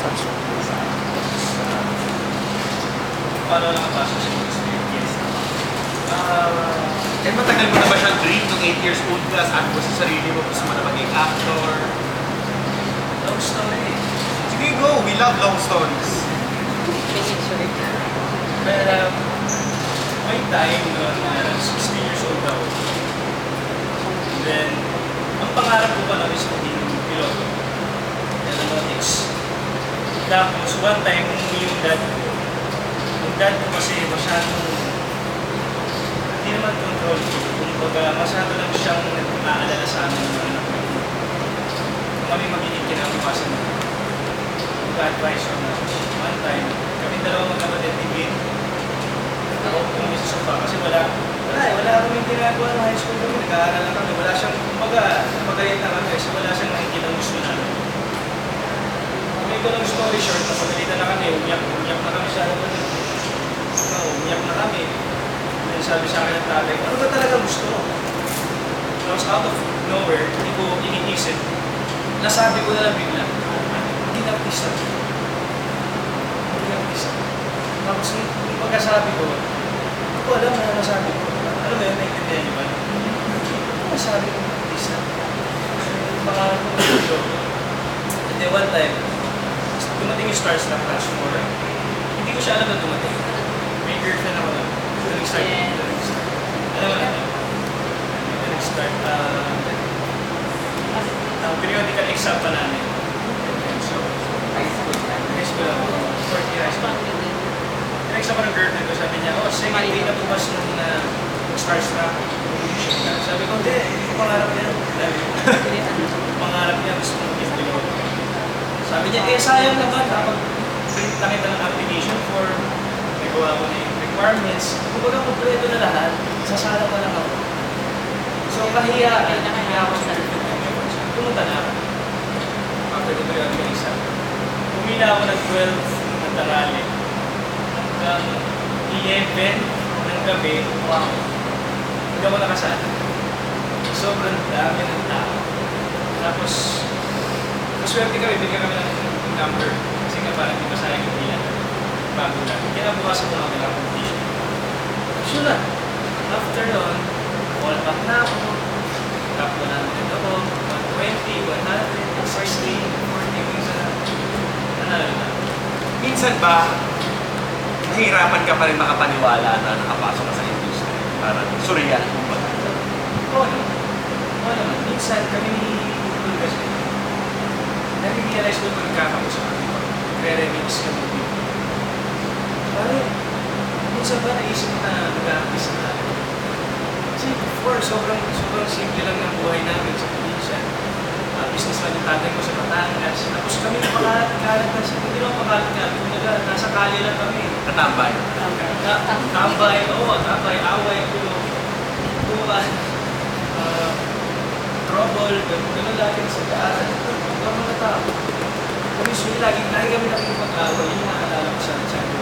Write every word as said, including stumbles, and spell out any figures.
Paano nakapasok sa industry? Yes. Ah, eh matagal mo na ba siyang dream nung eight years old ka? Sabi mo sa sarili mo, gusto mo na maging actor? Long story. Sige, go! We love long stories. Pero, may time noon na sixteen years old ako. And then, ang pangarap ko pa lang is maging piloto. Aeronautics. Tapos, one time, umuwi yung dad ko. Yung dad ko kasi masyadong hindi naman control ko. Kumbaga, masyado lang siyang nag-aalala sa amin ng anak ko. Kung kami magiging kinabukasan mo. Mag-advise ko na one time, kami dalawang magkapatid ni Ben. Ako kung may sofa kasi wala, wala eh, wala kaming ginagawa ng high school kami, nag-aaral lang kami. Wala siyang, kumbaga, magalit na kami kasi wala siyang nakikita ng gusto namin. May ko lang story short, napagalitan na kami, umiyak, umiyak na kami sa harapan. No, umiyak na kami. Then sabi sa akin ng tatay, ano ba talaga gusto mo? Tapos out of nowhere, hindi ko iniisip. Nasabi ko na lang bigla, maging artista. Maging artista. Tapos yung pagkasabi ko, hindi ko alam na nasabi ko. Ano ba yun, naintindihan niyo ba? Ano nasabi ko artista? Yung pangalan ko ng video. And then one time, dumating yung Stars na Clash four. Hindi ko siya alam na dumating. May girlfriend ako na. Ito nag-start. Ito nag-start. Alam mo na. Ito nag-start. Ang periodical exam pa namin. So, High school na. high school ako. Fourth year high school. Tinag-exam ko ng girlfriend ko. Sabi niya, oh, second day na bukas nung uh, Stars na. Sabi ko, hindi. Hindi ko pangarap yan. Pangarap niya. Gusto mong gift ko. Sabi niya, eh sayang naman kapag print na kita ng application form, nagawa mo na yung requirements, kumbaga kompleto na lahat, sasala pa lang ako. So kahiya, kahiya ako sa pumunta na ako. After the periodical exam. Pumila ako ng twelve ng tangali hanggang eleven ng gabi, wow. Hindi ako nakasala. Sobrang dami ng tao. Tapos, maswerte kami, bigyan kami ng number. Kasi nga parang di ba sayang yung bilang. Bago na. Kinabukasan ko lang nila akong t-shirt. Sure na. After nun, all back na ako. Top one hundred ako. one twenty, one hundred, one sixty, one forty, minsan na. Nanalo na. Minsan ba, nahihirapan ka pa rin makapaniwala na nakapasok ka sa industry? Parang surreal. Oo naman. Oo naman. Minsan kami tulog kasi. Nag-realize ko kung nagkakausap kami. Nagre-remix kami dito. Pare, minsan ba naisip na nag-artist na natin? Kasi before, sobrang, sobrang simple lang ng buhay namin sa probinsya. Uh, business lang yung tatay ko sa Batangas. Tapos kami napakalat-kalat na siya. Hindi naman pakalat nga. Kumbaga, nasa kali lang kami. Natambay. Na- Tambay, oo, tambay, away, gulo, buwan, uh, trouble, gano'n lagi sa daan. Ang mga tao. Kami sila, lagi, lagi kami nakikipag-away. Yung naalala ko sa Chandler.